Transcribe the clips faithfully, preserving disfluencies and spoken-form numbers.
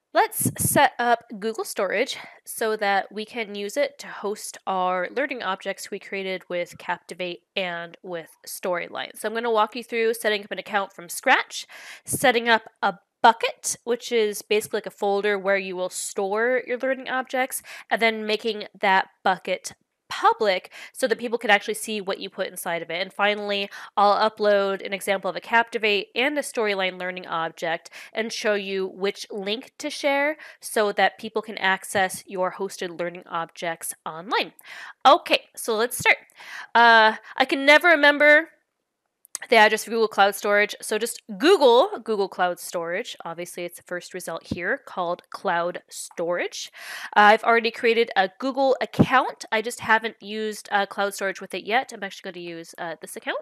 Let's set up Google Storage so that we can use it to host our learning objects we created with Captivate and with Storyline. So I'm going to walk you through setting up an account from scratch, setting up a bucket, which is basically like a folder where you will store your learning objects, and then making that bucket public so that people can actually see what you put inside of it. And finally, I'll upload an example of a Captivate and a Storyline learning object and show you which link to share so that people can access your hosted learning objects online. Okay, so let's start. Uh, I can never remember the address for Google Cloud Storage, so just Google Google Cloud Storage. Obviously, it's the first result here called Cloud Storage. Uh, I've already created a Google account. I just haven't used uh, Cloud Storage with it yet. I'm actually going to use uh, this account.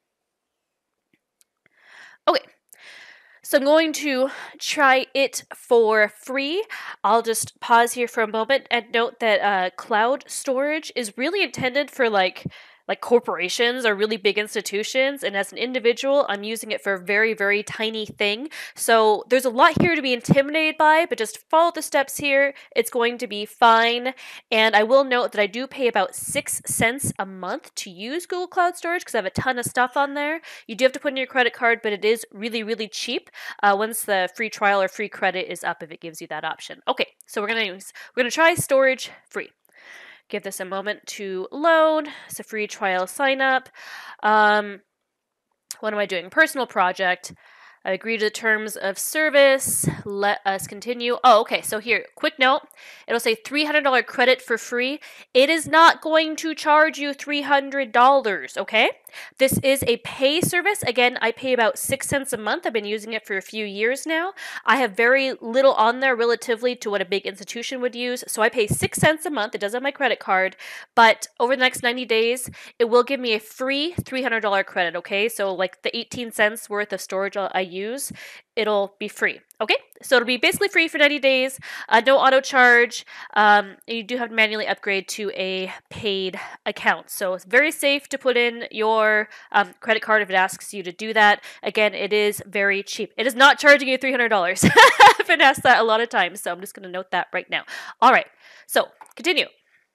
Okay. So I'm going to try it for free. I'll just pause here for a moment and note that uh, cloud storage is really intended for like like corporations or really big institutions, and as an individual, I'm using it for a very, very tiny thing. So there's a lot here to be intimidated by, but just follow the steps here. It's going to be fine. And I will note that I do pay about six cents a month to use Google Cloud Storage because I have a ton of stuff on there. You do have to put in your credit card, but it is really, really cheap uh, once the free trial or free credit is up if it gives you that option. Okay, so we're gonna use, we're gonna try storage free. Give this a moment to load. It's a free trial sign up. Um, what am I doing? Personal project. I agree to the terms of service. Let us continue. Oh, okay. So here, quick note. It'll say three hundred dollars credit for free. It is not going to charge you three hundred dollars, okay? This is a pay service. Again, I pay about six cents a month. I've been using it for a few years now. I have very little on there relatively to what a big institution would use. So I pay six cents a month. It does have my credit card. But over the next ninety days, it will give me a free three hundred dollars credit, okay? So like the eighteen cents worth of storage I use, it'll be free. Okay, so it'll be basically free for ninety days, uh, no auto charge. Um, you do have to manually upgrade to a paid account. So it's very safe to put in your um, credit card if it asks you to do that. Again, it is very cheap. It is not charging you three hundred dollars. I've been asked that a lot of times, so I'm just going to note that right now. All right, so continue.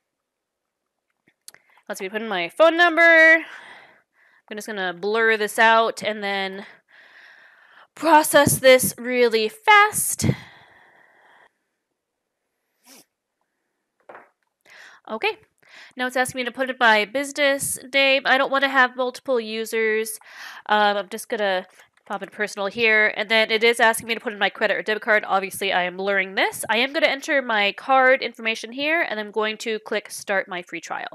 Let's see, put in my phone number. I'm just going to blur this out and then process this really fast. Okay, now it's asking me to put in my business name. I don't want to have multiple users. Um, I'm just gonna pop in personal here, and then it is asking me to put in my credit or debit card. Obviously, I am blurring this. I am going to enter my card information here, and I'm going to click Start My Free Trial.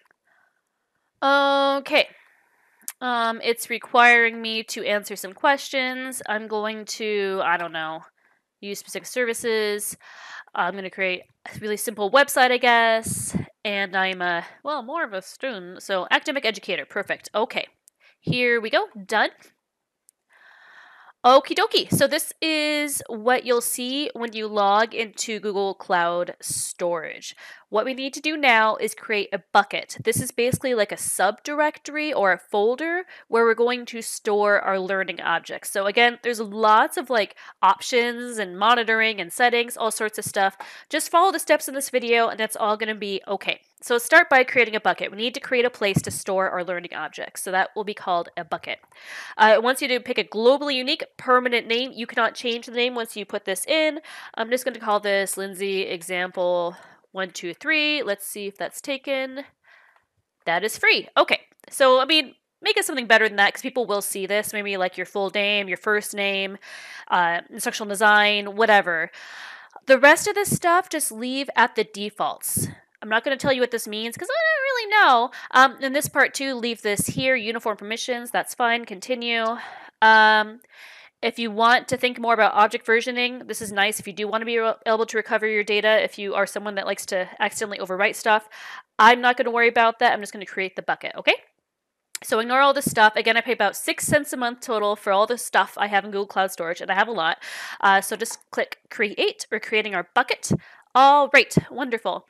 Okay. Um, it's requiring me to answer some questions. I'm going to, I don't know, use specific services. I'm going to create a really simple website, I guess. And I'm a, well, more of a student. So academic educator. Perfect. Okay. Here we go. Done. Okie dokie. So this is what you'll see when you log into Google Cloud Storage. What we need to do now is create a bucket. This is basically like a subdirectory or a folder where we're going to store our learning objects. So again, there's lots of like options and monitoring and settings, all sorts of stuff. Just follow the steps in this video and that's all going to be okay. So start by creating a bucket. We need to create a place to store our learning objects. So that will be called a bucket. Uh, once you do, pick a globally unique permanent name. You cannot change the name once you put this in. I'm just going to call this Lindsay example one, two, three. Let's see if that's taken. That is free. Okay. So, I mean, make it something better than that because people will see this. Maybe like your full name, your first name, uh, instructional design, whatever. The rest of this stuff, just leave at the defaults. I'm not going to tell you what this means because I don't really know. Um, in this part too, leave this here, uniform permissions. That's fine. Continue. Um, If you want to think more about object versioning, this is nice if you do want to be able to recover your data, if you are someone that likes to accidentally overwrite stuff. I'm not going to worry about that. I'm just going to create the bucket, okay? So ignore all this stuff. Again, I pay about six cents a month total for all the stuff I have in Google Cloud Storage, and I have a lot. Uh, so just click Create. We're creating our bucket. All right, wonderful.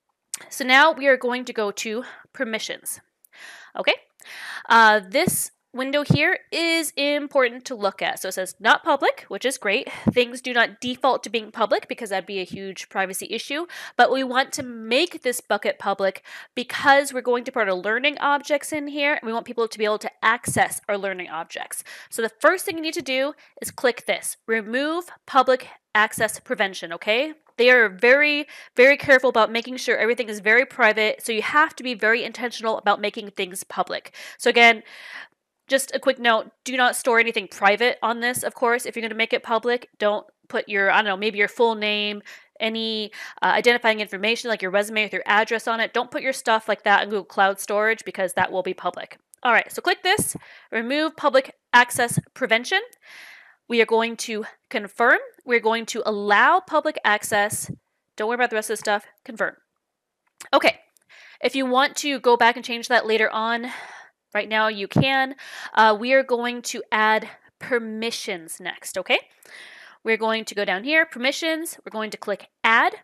So now we are going to go to Permissions, okay? Uh, this window here is important to look at. So it says not public, which is great. Things do not default to being public because that'd be a huge privacy issue, but we want to make this bucket public because we're going to put our learning objects in here and we want people to be able to access our learning objects. So the first thing you need to do is click this, remove public access prevention, okay? They are very, very careful about making sure everything is very private, so you have to be very intentional about making things public. So again, just a quick note, do not store anything private on this, of course. If you're going to make it public, don't put your, I don't know, maybe your full name, any uh, identifying information like your resume with your address on it. Don't put your stuff like that in Google Cloud Storage because that will be public. All right, so click this, remove public access prevention. We are going to confirm. We're going to allow public access. Don't worry about the rest of the stuff. Confirm. Okay, if you want to go back and change that later on, right now you can. Uh, we are going to add permissions next, okay? We're going to go down here, permissions. We're going to click add.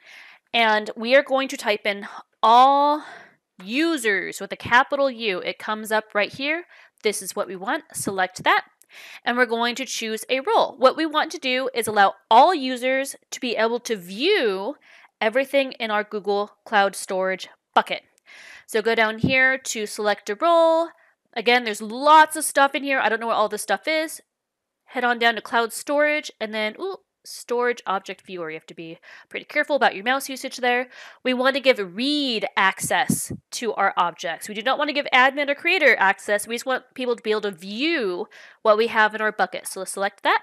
And we are going to type in all users with a capital U. It comes up right here. This is what we want. Select that. And we're going to choose a role. What we want to do is allow all users to be able to view everything in our Google Cloud Storage bucket. So go down here to select a role. Again, there's lots of stuff in here. I don't know what all this stuff is. Head on down to Cloud Storage and then, ooh, Storage Object Viewer. You have to be pretty careful about your mouse usage there. We want to give read access to our objects. We do not want to give admin or creator access. We just want people to be able to view what we have in our bucket. So let's select that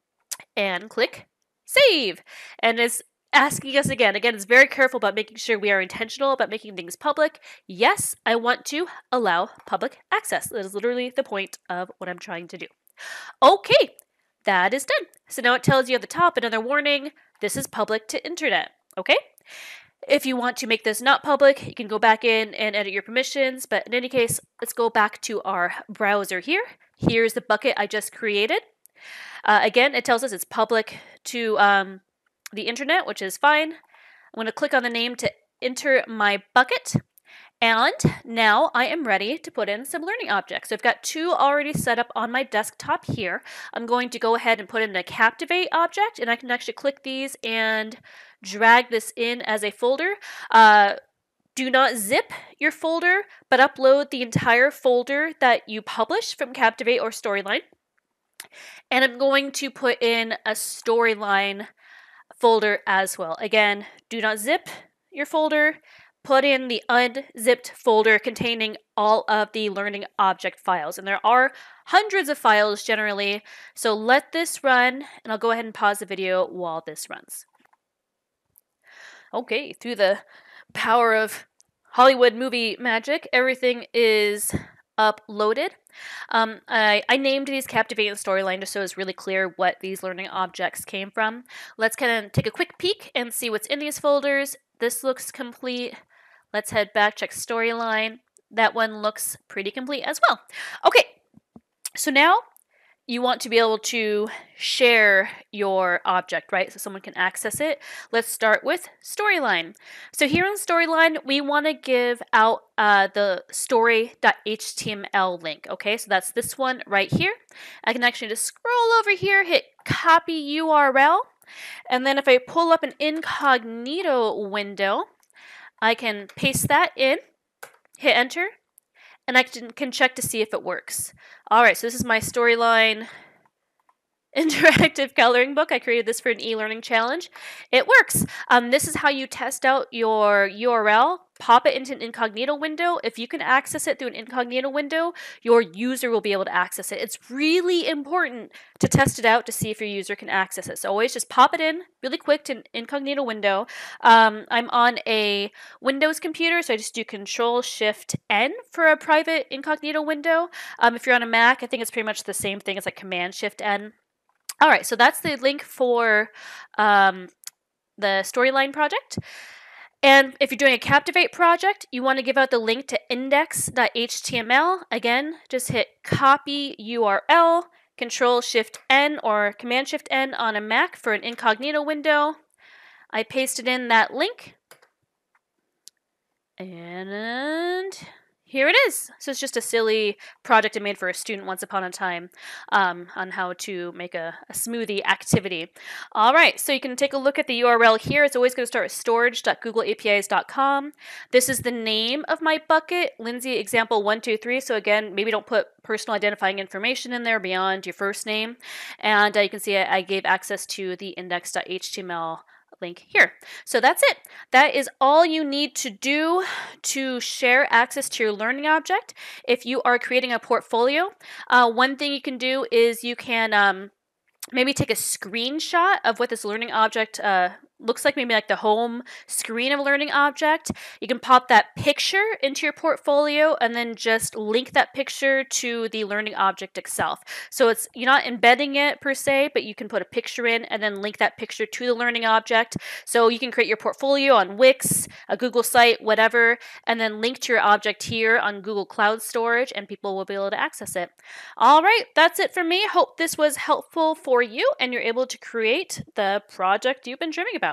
and click Save. And it's asking us again. Again, it's very careful about making sure we are intentional about making things public. Yes, I want to allow public access. That is literally the point of what I'm trying to do. Okay, that is done. So now it tells you at the top, another warning, this is public to internet, okay? If you want to make this not public, you can go back in and edit your permissions, but in any case, let's go back to our browser here. Here's the bucket I just created. Uh, again, it tells us it's public to um, the internet, which is fine. I'm going to click on the name to enter my bucket. And now I am ready to put in some learning objects. So I've got two already set up on my desktop here. I'm going to go ahead and put in a Captivate object, and I can actually click these and drag this in as a folder. Uh, do not zip your folder, but upload the entire folder that you publish from Captivate or Storyline. And I'm going to put in a Storyline folder as well. Again, do not zip your folder. Put in the unzipped folder containing all of the learning object files. And there are hundreds of files generally. So let this run, and I'll go ahead and pause the video while this runs. Okay, through the power of Hollywood movie magic, everything is uploaded. Um, I, I named these Captivate and Storyline just so it's really clear what these learning objects came from. Let's kind of take a quick peek and see what's in these folders. This looks complete. Let's head back, check Storyline. That one looks pretty complete as well. Okay, so now you want to be able to share your object, right? So someone can access it. Let's start with Storyline. So here in Storyline, we want to give out uh, the story dot H T M L link, okay? So that's this one right here. I can actually just scroll over here, hit copy U R L, and then if I pull up an incognito window, I can paste that in, hit enter, and I can, can check to see if it works. All right, so this is my Storyline interactive coloring book. I created this for an e-learning challenge. It works. Um, this is how you test out your U R L. Pop it into an incognito window. If you can access it through an incognito window, your user will be able to access it. It's really important to test it out to see if your user can access it. So always just pop it in really quick to an incognito window. Um, I'm on a Windows computer, so I just do Control Shift N for a private incognito window. Um, if you're on a Mac, I think it's pretty much the same thing as like Command Shift N. All right, so that's the link for um, the Storyline project. And if you're doing a Captivate project, you want to give out the link to index dot H T M L. Again, just hit copy U R L, Control Shift N or Command Shift N on a Mac for an incognito window. I pasted in that link. And here it is. So it's just a silly project I made for a student once upon a time um, on how to make a, a smoothie activity. All right, so you can take a look at the U R L here. It's always going to start with storage dot google A P Is dot com. This is the name of my bucket, Lindsay example one two three. So again, maybe don't put personal identifying information in there beyond your first name. And uh, you can see I, I gave access to the index dot H T M L link here. So that's it. That is all you need to do to share access to your learning object. If you are creating a portfolio, uh, one thing you can do is you can um, maybe take a screenshot of what this learning object uh, looks like, maybe like the home screen of a learning object. You can pop that picture into your portfolio and then just link that picture to the learning object itself. So it's you're not embedding it per se, but you can put a picture in and then link that picture to the learning object. So you can create your portfolio on Wix, a Google site, whatever, and then link to your object here on Google Cloud Storage, and people will be able to access it. All right, that's it for me. Hope this was helpful for you and you're able to create the project you've been dreaming about.